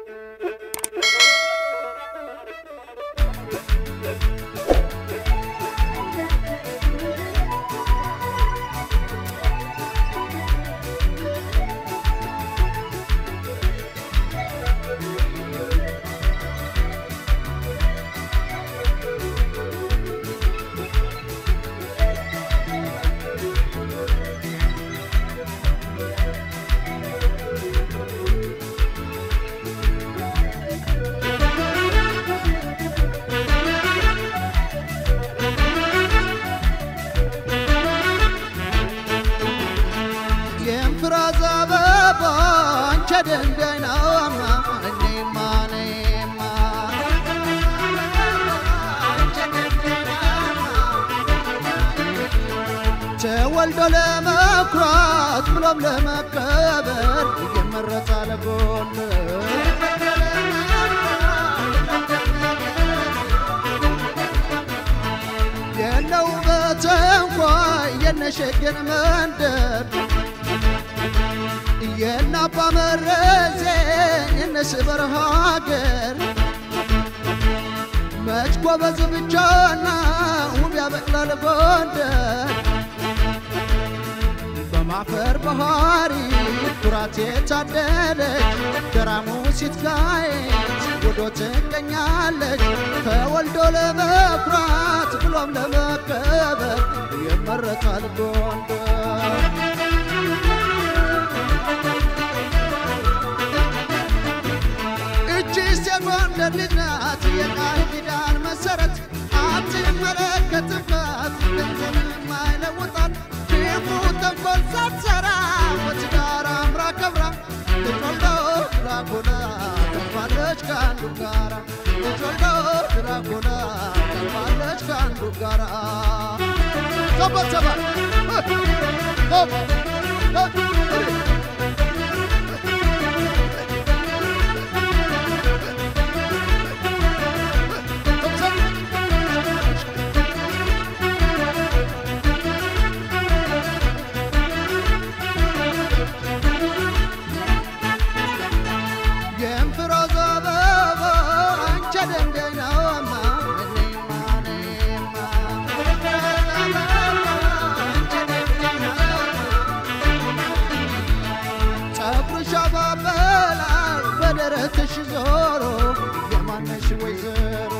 ተወልዶ ለመኩራት ብሎም ለመከበር እየመረጠ ለጎን የለው በተንኳ የነሸገን መንደር የናባ መረዜ የነስበር ሀገር መች ጎበዝ ብቻና ውብ ያበቅላል ጎንደር በማፈር ባህሪ ኩራት የታደለች ገራሙ ሲትጋየት ወዶ ትገኛለች ተወልዶ ለመኩራት ብሎም ለመከበር የመረጣል ጎንደር እቺስ የጎንደር ልጅ ናት የቃል ኪዳን መሰረት አትመለከትባት ገንዘብም አይለውጣት ክፉ ተንኮል ሳትሰራ በትዳር አምራ ከብራ ተወልዶ ድራጎና ተባለች ከአንዱ ጋራ ተወልዶ ድራጎና ተባለች ከአንዱ ጋራ ሰበሰባ تشزورو يمانش ويزرو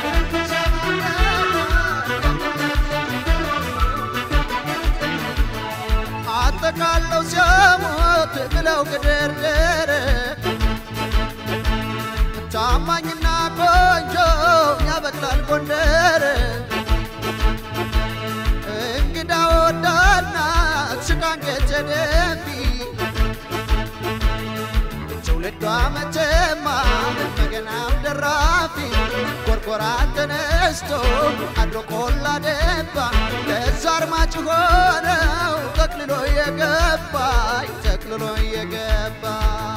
عطقالو سيموت بلو قدردر تامانينا قنجو يابقلال قندر انقدا ودانا سكان كتدفي دامتما مغنام درافي قرقرات تنستو ادرو كولا دبا لزار ما تشغونو تقللو يغبا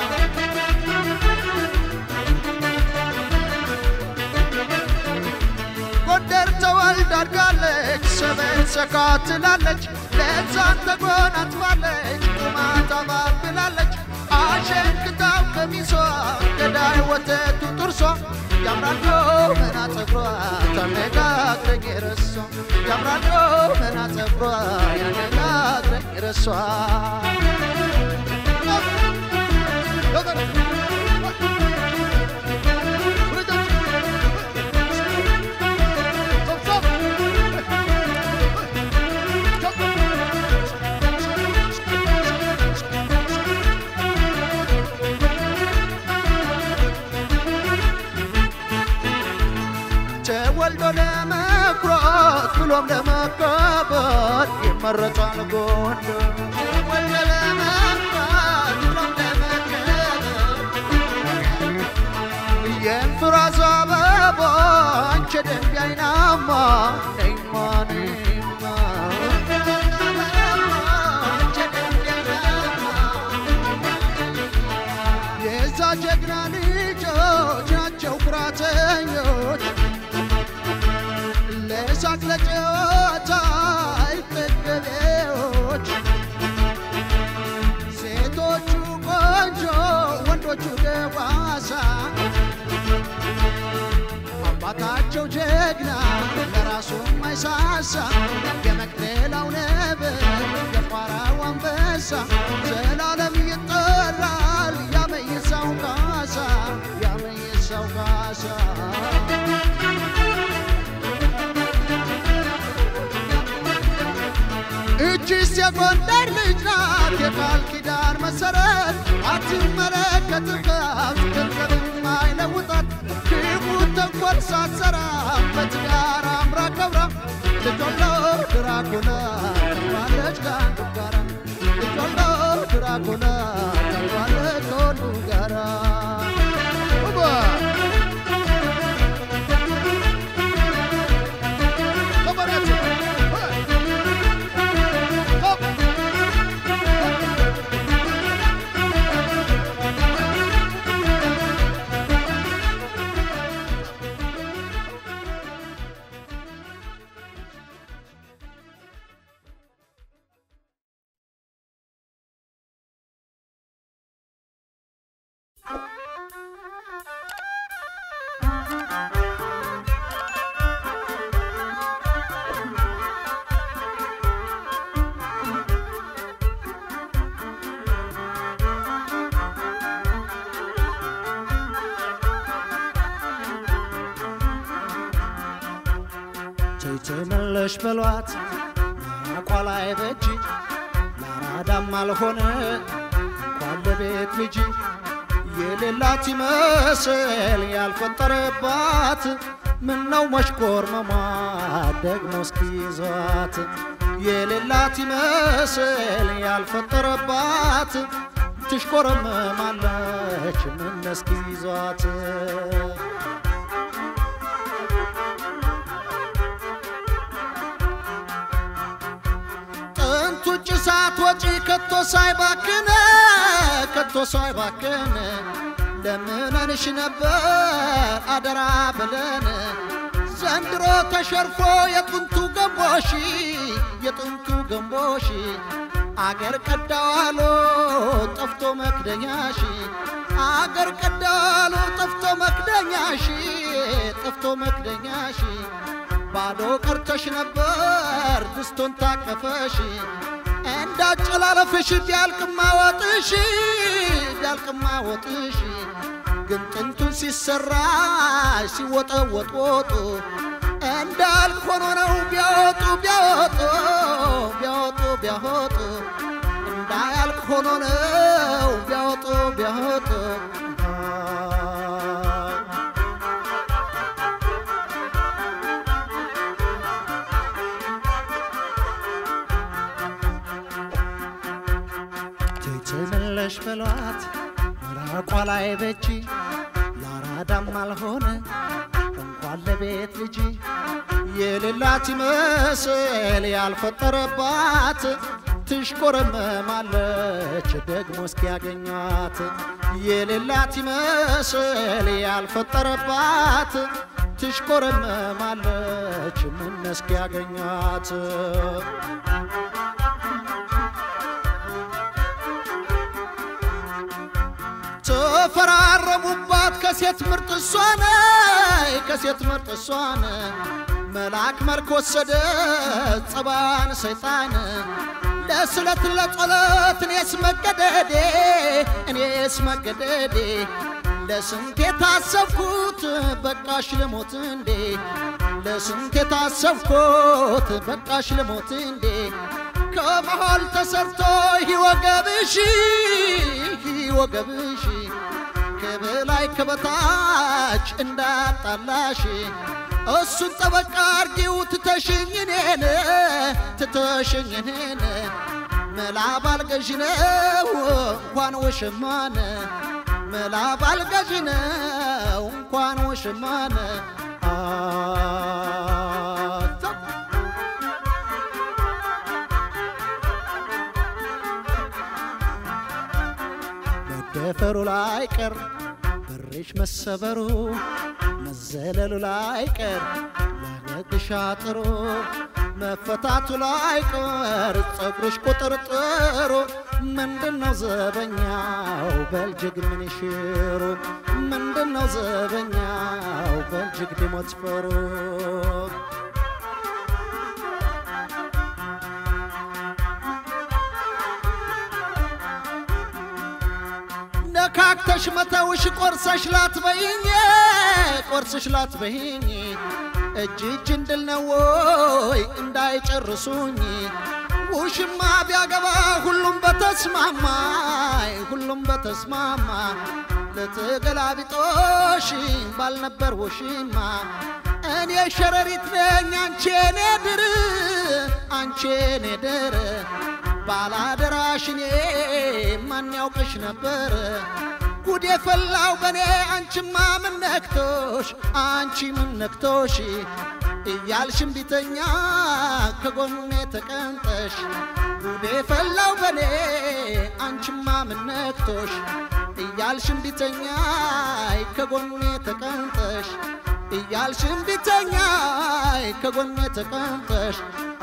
قدر توالد ارقالك سبن سكات لالك لزان تقون اتفالك وما تبابلالك عشان كتاب كميسو كداي وتتو ترسو يامرانو منا تفرا تنقاك رجيرسو يامرانو منا تفرا ينقاك رجيرسو ተወልዶ ለመኩራት ብሎም ለመከበር የመረጣል ጎንደር ተወልዶ ለመኩራት ብሎም ለመከበር የፍራዛ አበባ አንቺ ደንቢ አይናማ ነይማ የዛ ጀግና ልጆች ናቸው ኩራተኞች ለሳቅ ለጨዋታ አይጠገቤዎች ሴቶቹ ቆንጆ ወንዶቹ ደጓ ካሳ አባታቸው ጀግና ለራሱ ማይሳሳ የመቅደላው ነብር የቋራው አንበሳ ዘላለም ይጠራል ያመይሳው ካሳ ያመይሳው ካሳ እጅስ የጎንደር ልጅ ናት የቃል ኪዳን መሰረት አትመለከትም ከፍቅርም አይለውጣት ክፉን ተንኮል ሳትሰራ በትዳር አምራ ከብራ ልጇን ድራጎላ ተባለች ከአንዱ ጋራ ልጇን ድራጎላ ተባለች ከአንዱ ጋራ ተመለሽ በሏት አቋላይ በጂ ማራዳም አልሆነ እንኳን ለቤት ልጅ የሌላት ይመስል ያልፈጠረባት ምነው መሽኮርመሟ ደግሞ እስኪይዟት የሌላት ይመስል ያልፈጠረባት ትሽኮረመማለች ምን እስኪይዟት ጭሳት ወጪ ከቶ ሳይባክን ለምንንሽ ነበር አደራ ብለን ዘንድሮ ተሸርፎ የጥንቱ ገንቦሽ አገር ቀዳዋሎ ጠፍቶ መክደኛሽ ባዶ ቀርተሽ ነበር ድስቶን ታቀፈሽ እንዳጨላለፍሽ ቢያልቅማ ወጥሽ ግን ጥንቱን ሲሰራ ሲወጠወጥ እንዳልሆነ ነው ቢያወጡ እንዳልሆነ ነው ቢያወጡ ተመለሽ በሏት አቋላይ በጂ ያራዳም አልሆነ እንኳን ለቤት ልጅ የሌላት ይመስል ያልፈጠረባት ትሽኮረመማለች ደግሞ እስኪያገኟት የሌላት ይመስል ያልፈጠረባት ትሽኮረመማለች ምን እስኪያገኟት ተፈራረሙባት ከሴት ምርጥ እሷን መልአክ መልክ ወሰደ ጸባን ሰይጣን ለስለት ለጸሎት እኔስ መገደዴ ለስንቴ ታሰብኩት በቃሽ ልሞት እንዴ ለስንቴ ታሰብኩት በቃሽ ልሞት እንዴ ከመሃል ተሰርቶ ይወገብሽ ከበላይ ከበታች እንዳጣላሽ እሱን ጠበቃ አርጊው ትተሽኝ እኔን መላ ባልገዥ ነው እንኳን ወሽማን መላ ባልገዥ ነው እንኳን ወሽማን ደፈሩ ላይ ቀር ብርሽ መሰበሩ መዘለሉ ላይ ቀር ለግሻ ጥሩ መፈታቱ ላይ ቀር ጸጉርሽ ቁጥርጥሩ ምንድነው ዘበኛው በልጅግ ምን ይሽሩ ምንድነው ዘበኛው በልጅግ ቢሞት ፈሩ ነካክተሽ መተውሽ ቆርሰሽ ላትበይኝ ቆርሰሽ ላትበይኝ እጅ እንድል ነው ወይ እንዳይጨርሱኝ ውሽማ ቢያገባ ሁሉም በተስማማ ለተገላቢጦሽ ባልነበር ውሽማ እኔ ሸረሪት ነኝ አንቺ እኔ ድር ባላደራሽ እኔ ማን ያውቅሽ ነበር ጉድ የፈላው በኔ አንቺማ ምን ነክቶሽ እያልሽም ቢተኛ ከጎኔ ተቀንጠሽ ጉድ የፈላው በኔ አንቺማ ምን ነክቶሽ እያልሽም ቢተኛ ከጎኔ ተቀንጠሽ እያልሽም ቢተኛ ከጎኔ ተቀንጠሽ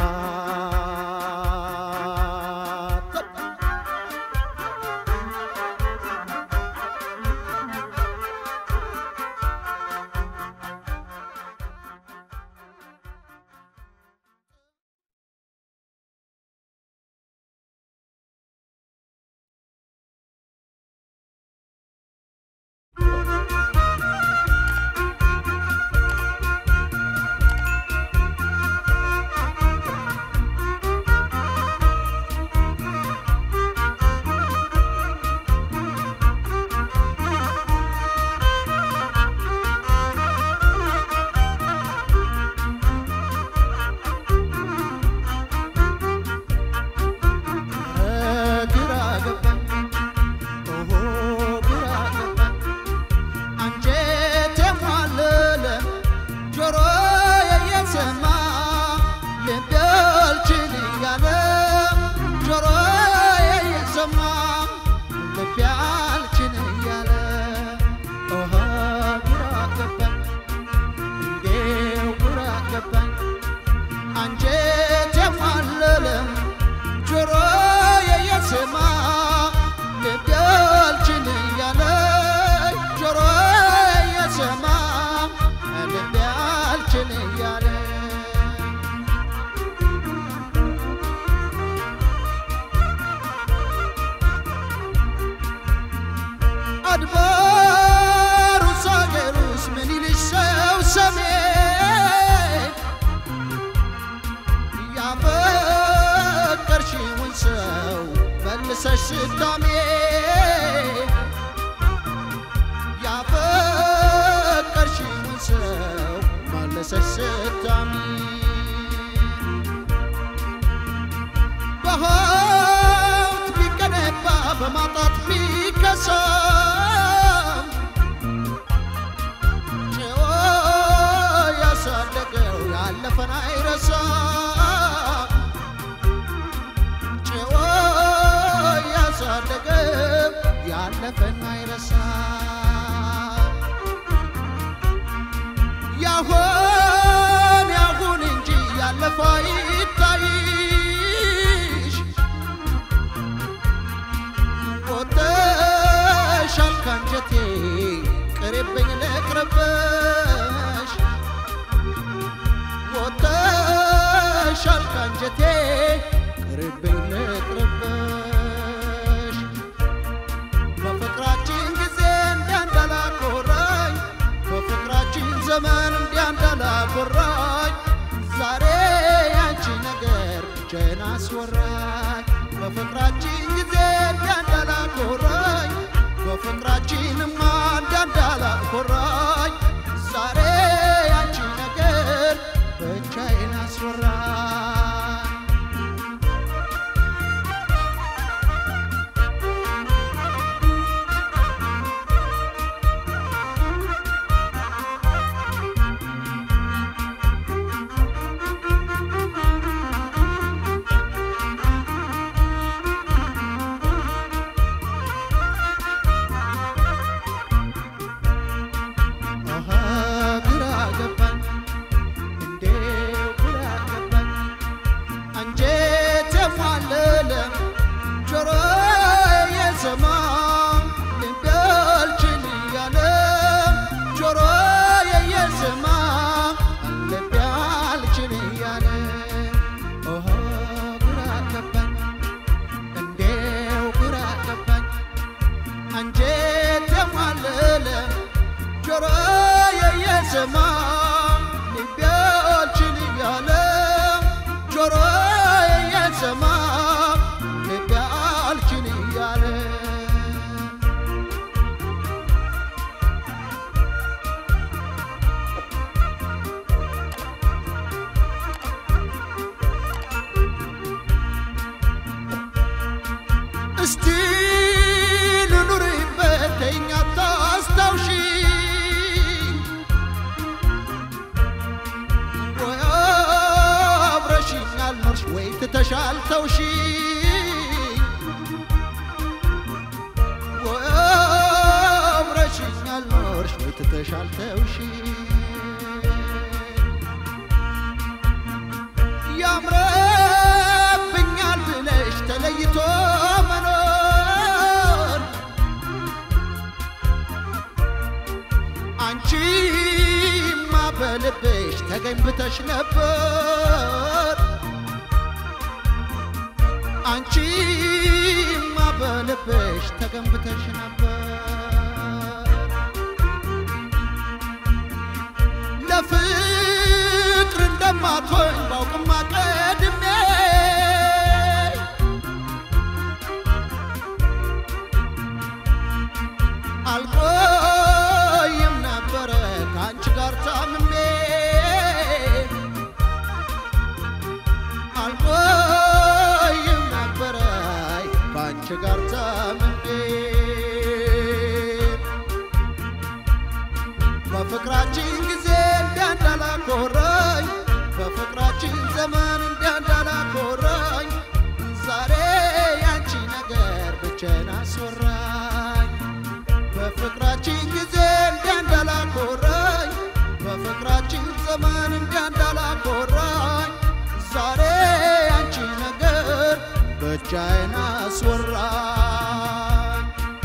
ስታሜ ያፈቀርሽውን ሰው ማለሰሽ ስታሜ በሆት ቢቀነባ በማጣት ቢከሰም ጭዎ ያሳደገው ያለፈን አይረሳም ያሳደገው ያለፈን አይረሳም ያሁን እንጂ ያለፈው አይታይሽ ወጥተሻል ካንጀቴ ቅርብኝ ልቅርብሽ ወጥተሻል ካንጀቴ ቅርብኝ ልቅርብሽ በፍቅራችን ጊዜ እንዳንዳላኮራኝ በፍቅራችን ዘመን እንዳንዳላኮራኝ ዛሬ ያንቺ ነገር ብቻዬን አስወራኝ በፍቅራችን ጊዜ እንዳንዳላኮራኝ በፍቅራችንማ እንዳንዳላኮራኝ ዛሬ ያንቺ ነገር ብቻዬን አስወራኝ አንጀት የማለለ ጆሮዬ የሰማ ልቤ አልችል እያለ ጆሮዬ የሰማ ልቤ አልችል እያለ እስቲ ልኑርበት ተይኝ አታስታውሺ ወይ አብረሽኛል ኖርሽ ወይ ትተሻል ተውሺ ወይ አብረሽኛል ኖርሽ ወይ ትተሻል ተውሺ ያምረብኛል ብለሽ ተለይቶ አንቺማ በልብሽ ተገንብተሽ ነበር አንቺማ በልብሽ ተገንብተሽ ነበር ለፍቅር እንደማትሆኝ ባውቅማ ቀድሜ አልቆይም ነበረ ከአንቺ ጋር ታምሜ አልቆይም ነበረ ከአንቺ ጋር ታምሜ በፍቅራችን ጊዜ እንዳላኮራኝ በፍቅራችን ዘመን እንዳላኮራኝ ዛሬ ያንቺ ነገር ብቻዬን አስወራኝ በፍቅራችን ጊዜ እንዳላኮራኝ በፍቅራችን ዘመን እንዳላኮራኝ ዛሬ ያንቺ ነገር ብቻዬን አስወራኝ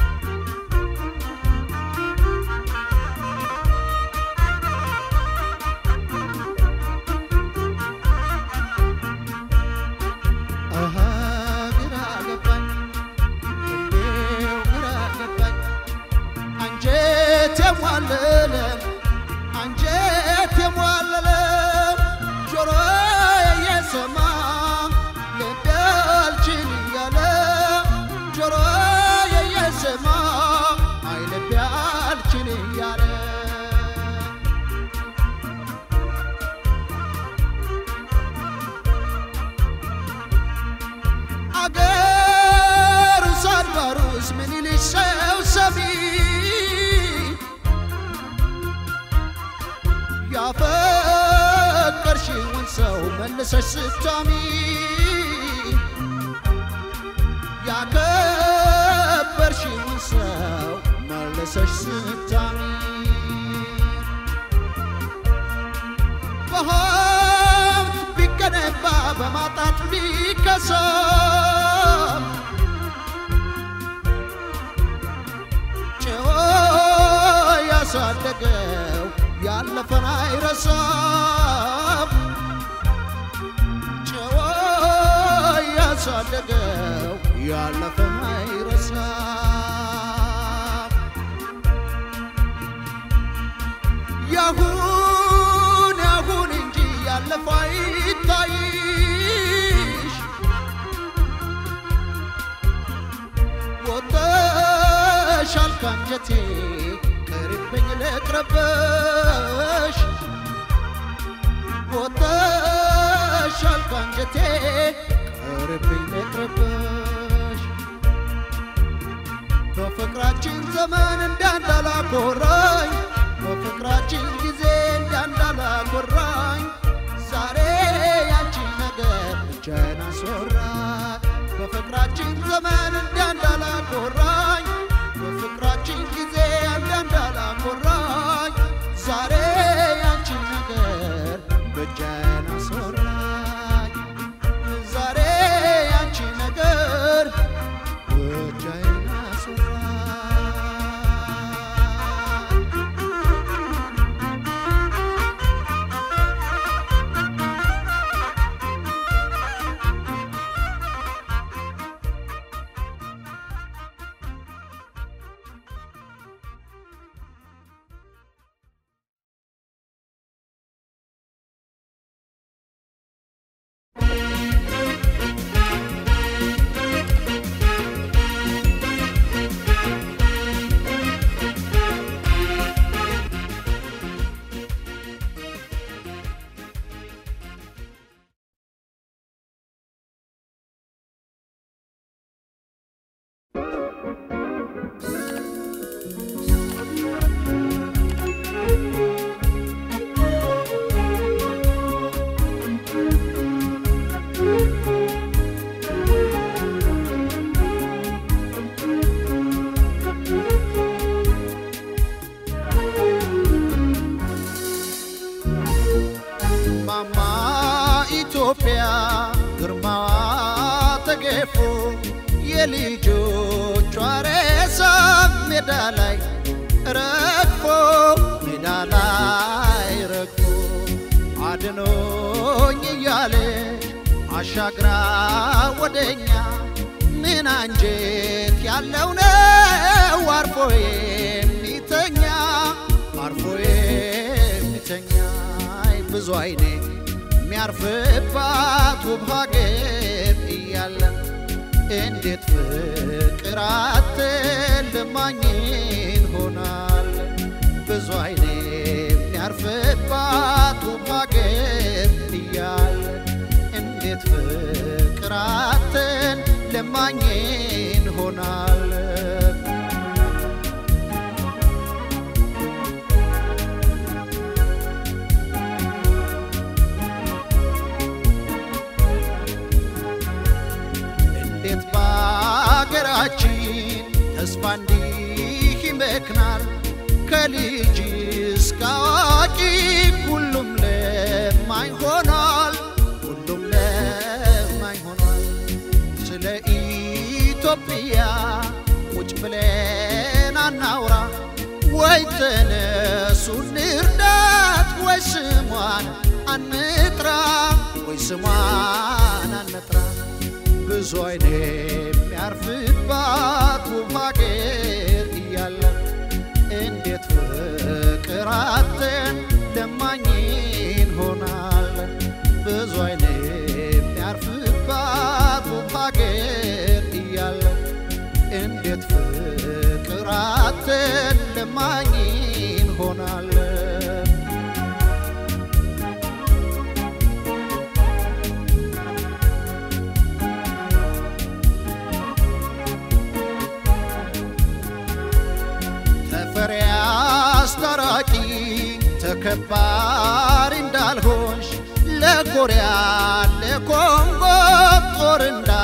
ግራ ገባኝ እንዴው ግራ ገባኝ አንጀት የሟለለ አንጀት የሟለለ ጆሮዬ የሰማ ልቤ አልችል እያለ ጆሮዬ የሰማ አይ ልቤ አልችል እያለ አገሩስ አድባሩስ ምን ይልሽ ሰው ሰሚ ያፈቀርሽውን ሰው መልሰሽ ስታሚ ያከበርሽውን ሰው መልሰሽ ስታሚ በሀብት ቢገነባ በማጣት ቢከሰም ጭዎ ያሳደገው ያለፈን አይረሳም ጭዎ ያሳደገው ያለፈን አይረሳም ያሁን እንጂ ያለፈ አይታይሽ ወጥተሻል ከአንጀቴ ቅርብኝ ልቅረብሽ ወጥተሻል ከአንጀቴ ቅርብኝ ልቅረብሽ በፍቅራችን ዘመን እንዳላኮራኝ በፍቅራችን ጊዜ እንዳላኮራኝ ዛሬ ያንቺ ነገር ብቻዬን አስወራኝ በፍቅራችን ዘመን እንዳላኮራኝ በፍቅራችን ጊዜ እንዳላኮራኝ ዛሬ ያንቺ ነገር ብቻዬን አስወራኝ ዛሬ ያንቺ ነገር ብቻዬን አስወራኝ ላይ ረግፎ ሜዳ ላይ ረግፎ አድኖኝ እያለ አሻግራ ወደኛ ምን አንጀት ያለው ነው አርፎ የሚተኛ ብዙ አይኔ የሚያርፍባት ውብ ሀገር እያለ እንዴት ፍቅር አትለማኝን ሆናል ብዙ አይኔ የሚያርፍባት ውብ ሀገር እያለ እንዴት ፍቅር አትለማኝን ሆናል ተስፋ እንዲህ ይመክናል ከልጅ እስከ አዋቂ ሁሉም ለማኝ ሆኗል ስለ ኢትዮጵያ ቁጭ ብለን አናውራ ወይ ተነሱ እንርዳት ወይ ስሟን አንጥራ ብዙ አይኔ የሚያርፍባት ውብ ሀገር እያለ እንዴት ፍቅር አትለማኝን ሆናል ብዙ አይኔ የሚያርፍባት ውብ ሀገር እያለ እንዴት ፍቅር አትለማኝን ሆናል አስታራቂ ተከባሪ እንዳልሆንሽ ለኮሪያ ለኮንጎ ጦር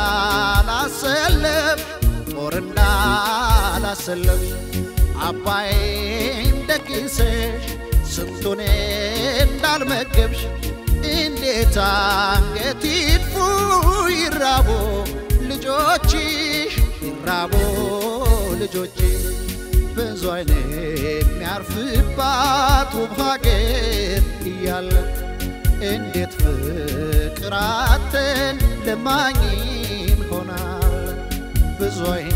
እንዳላሰለፍ አባይን ደግሰሽ ስንቱን እንዳልመገብሽ እንዴት አንገት ይጥፉ ይራቦ ልጆችሽ ብዙ አይኔ የሚያርፍባት ውብ ሀገር እያለ እንዴት ፍቅር አትለማኝን ሆናል ብዙ አይኔ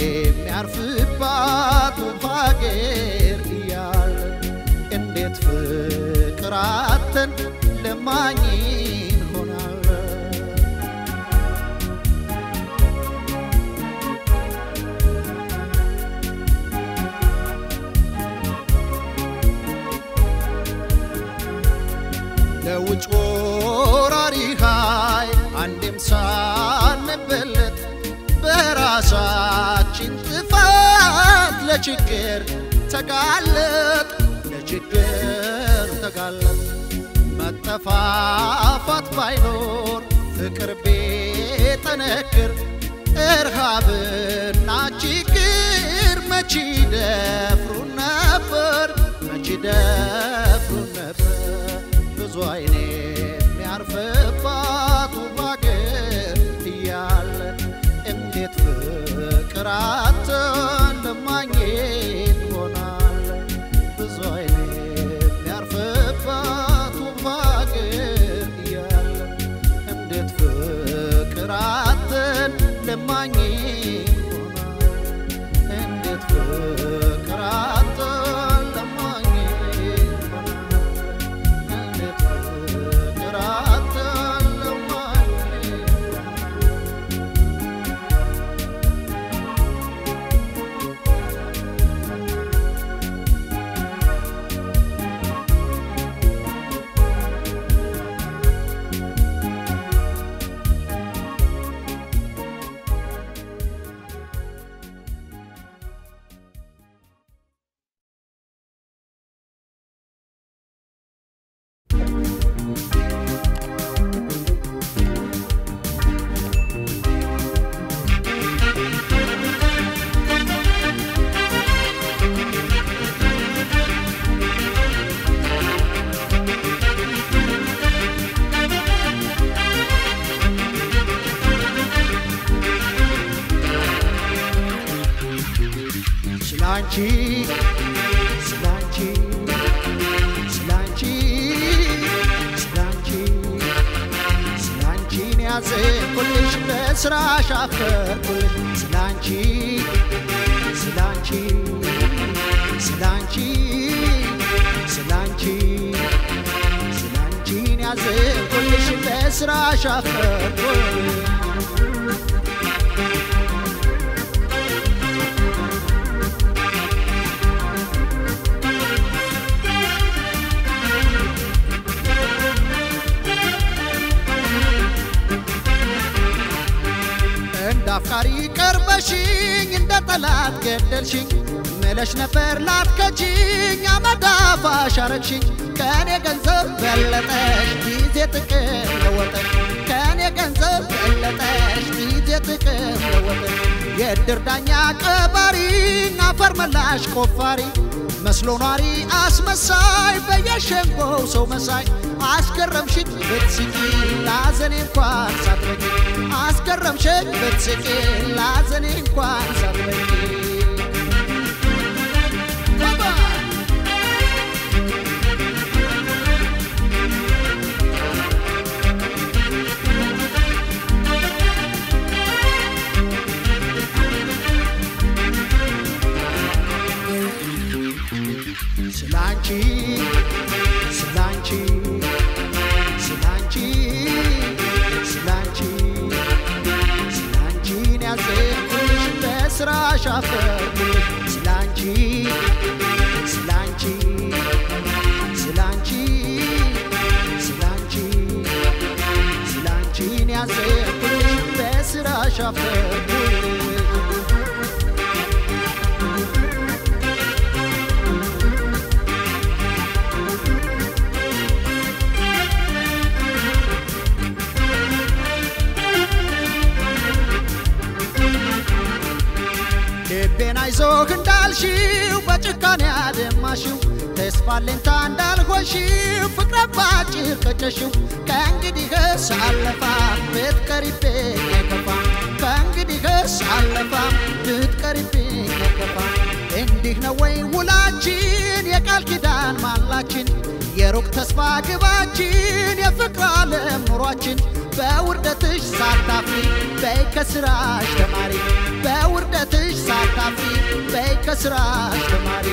የሚያርፍባት ውብ ሀገር እያለ እንዴት ፍቅር አትለማኝን ሆናል ለውጭ ወራሪ ኃይል አንዴም ሳንበለት በራሳችን ጥፋት ለችግር ተጋለጥ መጠፋፋት ባይኖር ፍቅር ቢጠነክር እርሃብና ችግር መች ደፍሩ ነበር ብዙ አይኔ የሚያርፍባት ውብ ሀገር እያለ እንዴት ፍቅር አትለማኝን ሆናል ብዙ አይኔ የሚያርፍባት ውብ ሀገር እያለ እንዴት ፍቅር አትለማኝን ሆናል እንዴት ፍቅር ስላንቺ ስላንቺ ስላንቺ ስላንቺ ስላንቺን ያዘንኩልሽ በስራሽ አፈርኩልሽ ስላንቺ ስላንቺ ስላንቺ ስላንቺ ስላንቺን ያዘንኩልሽ በስራሽ አፈርኩልሽ አፍቃሪ ቀርበሽኝ እንደ ጠላት ገደልሽኝ መለሽ ነበር ላትከጂኝ አመዳፋሽ አረግሽኝ ከኔ ገንዘብ በለጠሽ ጊዜ ጥቅም ለወጠሽ ከኔ ገንዘብ በለጠሽ ጊዜ ጥቅም ለወጠሽ የድር ዳኛ ቀባሪ አፈር መላሽ ቆፋሪ መስሎ ኗሪ አስመሳይ በየሸንጎው ሰው መሳይ አስገረምሽኝ ብትስቂ ላዘኔ እንኳን ሳትበቂ አስገረምሽኝ ብትስቂ ላዘኔ እንኳን ሳትበቂ ስላንቺ ስላንቺ ስላንቺ ስላንቺ ስላንቺን ያዘንኩልሽ በስራሽ አፈርኩልሽ ስላንቺ ስላንቺ ስላንቺ ስላንቺ ስላንቺን ያዘንኩልሽ በስራሽ አፈርኩልሽ ልቤን አይዞህ እንዳልሽው በጭካኔ አደማሽው ተስፋ ለንታ እንዳልሆንሽው ፍቅር ባጭር ቀጨሽው ከእንግዲህስ አለፋም ብትቀሪብኝ አይከፋም ከእንግዲህስ አለፋም ብትቀሪብኝ አይከፋም እንዲህ ነው ወይ ውላችን የቃል ኪዳን ማላችን የሩቅ ተስፋ ግባችን የፍቅር ዓለም ኑሯችን በውርደትሽ ሳታፍሪ በይ ከስራሽ ተማሪ በውርደትሽ ሳታፍሪ በይ ከስራሽ ተማሪ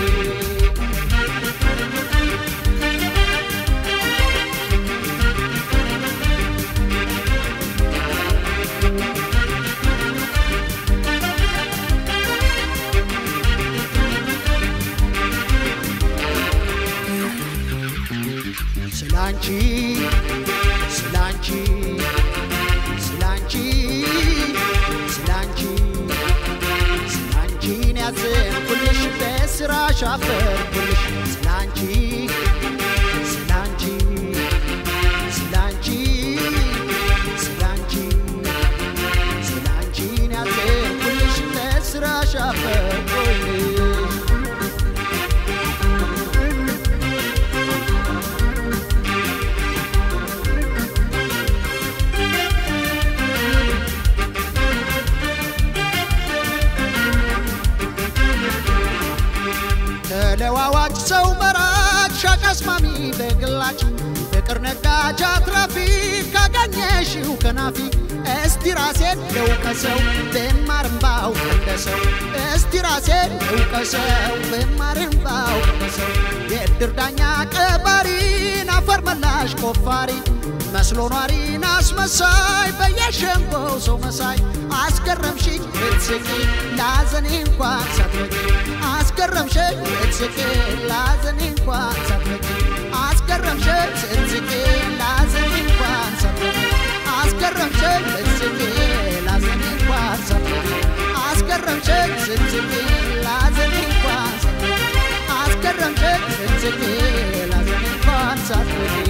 ስላንቺ ስላንቺ ስላንቺ ስላንቺ ስላንቺን ያዘንኩልሽ በስራሽ አፈርኩልሽ ስላንቺ ስላንቺ ስላንቺ ስላንቺ ስላንቺን ያዘንኩልሽ በስራሽ አፈርኩልሽ ተለዋዋጭ ሰው መራጭ ሻጭ አስማሚ በግላጭ ፍቅር ነጋጅ አትራፊ ካገኘሽው ከናፊ እስቲ ራሴን ልውቀሰው ብማርም ባውቅ እንደሰው እስቲ ራሴን ልውቀሰው ብማርም ባውቅ እንደሰው የድር ዳኛ ቀባሪን አፈር መላሽ ቆፋሪ መስሎ ኗሪን አስመሳይ በየሸንጎው ሰው መሳይ አስገረምሽኝ ብትስቂ ላዘኔ እንኳን ሳትበቂ አስገረምሽኝ ብትስቂ ላዘኔ እንኳን ሳትበቂ አስገረምሽኝ ብትስቂ ላዘኔ እንኳን ሳትበቂ አስገረምሽኝ ብትስቂ ላዘኔ እንኳን ሳትበቂ አስገረምሽኝ ብትስቂ ላዘኔ እንኳን ሳትበቂ አስገረምሽኝ ብትስቂ ላዘኔ እንኳን ሳትበቂ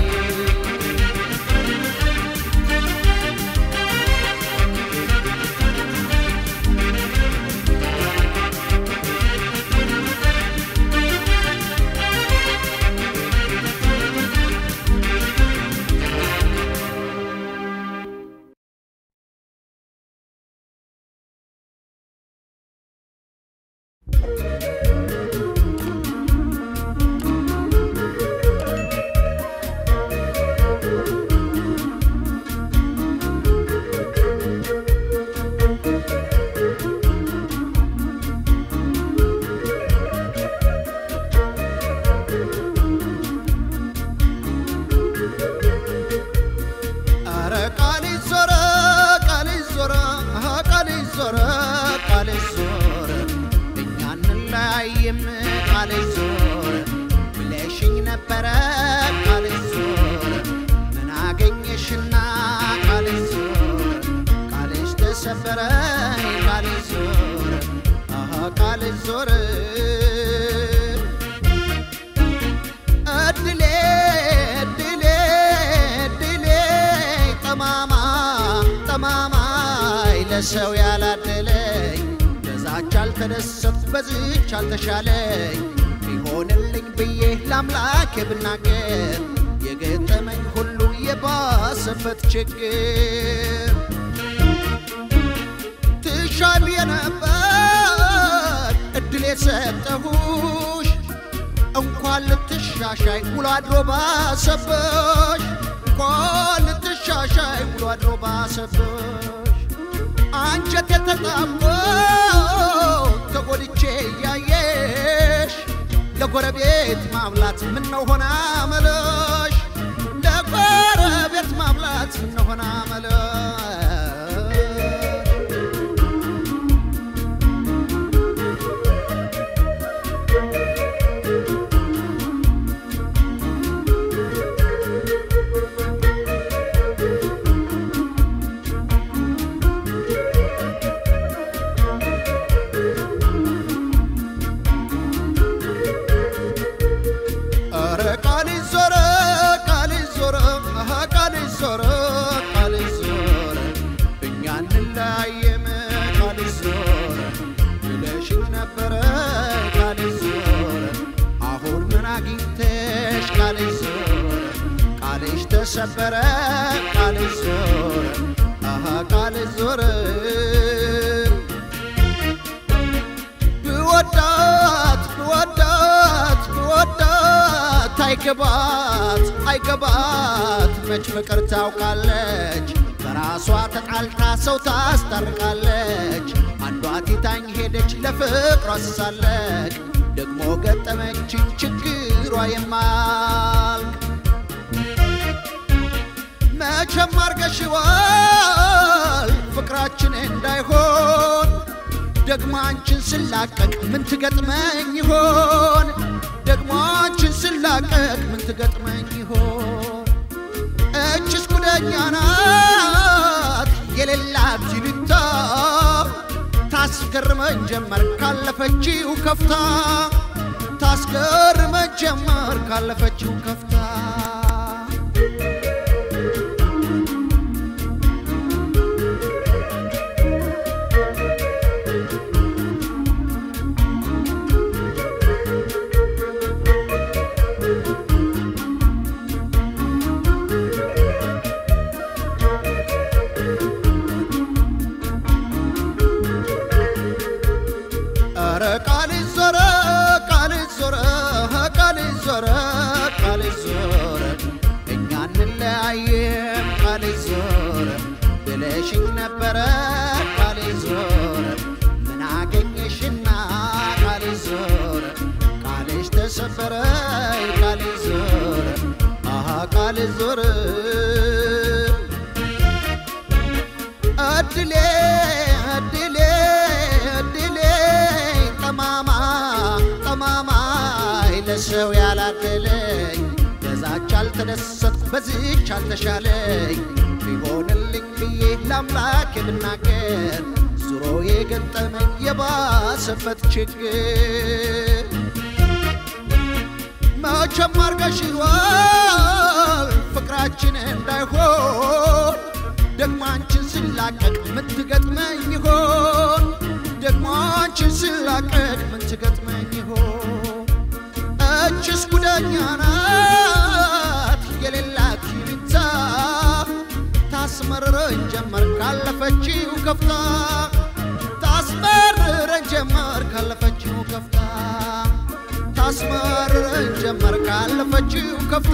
ካልዞር ብለሽኝ ነበረ ካልዞር ምን አገኘሽና ካልዞር ቃልሽ ተሰበረ ካልዞር ካልዞር እድሌ እድሌ እድሌ ጠማማ ጠማማ ለሰው ያላደለኝ በዛች አልተደሰትኩ በዚች አልተሻለኝ ቢሆንልኝ ብዬ ለአምላኬ ብናገር የገጠመኝ ሁሉ የባሰበት ችግር ትሻል የነበር እድሌ ሰጠሁሽ እንኳን ልትሻሻይ ውሎ አድሮ ባሰበሽ እንኳን ልትሻሻይ ውሎ አድሮ ባሰበሽ አንጀቴ ተጣሞ ተጎድቼ ያየሽ ለጎረቤት ማብላት ምን ነው ሆና መለሽ ለጎረቤት ማብላት ምን ነው ሆና መለሽ ተሰበረ ካልዞር ካልዞር ብወዳት ብወዳት ብወዳት አይገባት አይገባት መች ፍቅር ታውቃለች በራሷ ተጣልታ ሰው ታስታርቃለች አንዷ ትታኝ ሄደች ለፍቅሯ ሳለቅ ደግሞ ገጠመችኝ ችግሯ የማልቅ መቼም አርገሽዋል ፍቅራችን እንዳይሆን ደግሞ አንቺን ስላቀቅ ምን ትገጥመኝ ይሆን ደግሞ አንቺን ስላቀቅ ምን ትገጥመኝ ይሆን እችስ ጉደኛ ናት የሌላት ይልታ ታስገርመኝ ጀመር ካለፈችው ከፍታ ታስገርመኝ ጀመር ካለፈችው ከፍታ ካልዞር እኛ እንለያየም ካልዞር ብለሽኝ ነበረ ካልዞር ምን አገኘሽና ካልዞር ቃልሽ ተሰበረ ካልዞር ካልዞር እድሌ እድሌ እድሌ ጠማማ ጠማማ ለሰው ያላደለኝ በዛች አልተደሰትኩ በዚች አልተሻለኝ ቢሆንልኝ ብዬ ለአምላኬ ብናገር ዙሮ የገጠመኝ የባሰበት ችግር መቼም አርገሽዋል ፍቅራችን እንዳይሆን ደግሞ አንቺን ስላቀቅ ምን ትገጥመኝ ይሆን ደግሞ አንቺን ስላቀቅ ምን ትገጥመኝ ይሆን እችስ ጉደኛ ናት የሌላት ይልታ ታስመርረኝ ጀመር ካለፈችው ከፍታ ታስመርረኝ ጀመር ካለፈችው ከፍታ ታስመርረኝ ጀመር ካለፈችው ከፍታ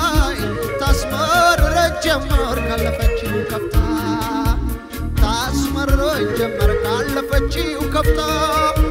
ታስመርረኝ ጀመር ካለፈችው ከፍታ ታስመርረኝ ጀመር ካለፈችው ከፍታ